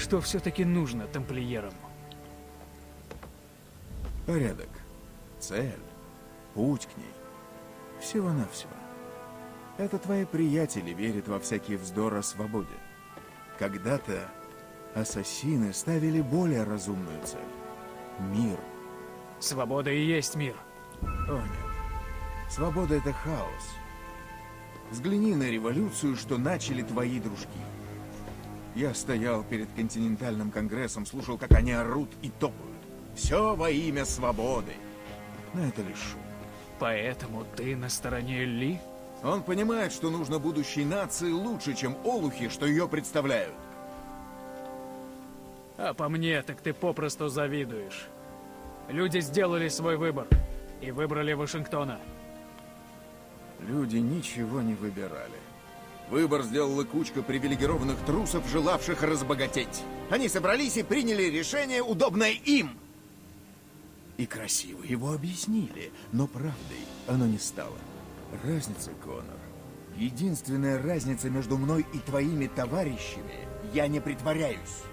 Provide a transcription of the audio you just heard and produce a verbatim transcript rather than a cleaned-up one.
Что все-таки нужно тамплиерам? Порядок. Цель. Путь к ней. Всего-навсего. Это твои приятели верят во всякий вздор о свободе. Когда-то ассасины ставили более разумную цель. Мир. Свобода и есть мир. О нет. Свобода — это хаос. Взгляни на революцию, что начали твои дружки. Я стоял перед континентальным конгрессом, слушал, как они орут и топают. Все во имя свободы. Но это лишь шум. Поэтому ты на стороне Ли? Он понимает, что нужно будущей нации лучше, чем олухи, что ее представляют. А по мне, так ты попросту завидуешь. Люди сделали свой выбор и выбрали Вашингтона. Люди ничего не выбирали. Выбор сделала кучка привилегированных трусов, желавших разбогатеть. Они собрались и приняли решение, удобное им. И красиво его объяснили, но правдой оно не стало. Разница, Коннор. Единственная разница между мной и твоими товарищами — я не притворяюсь.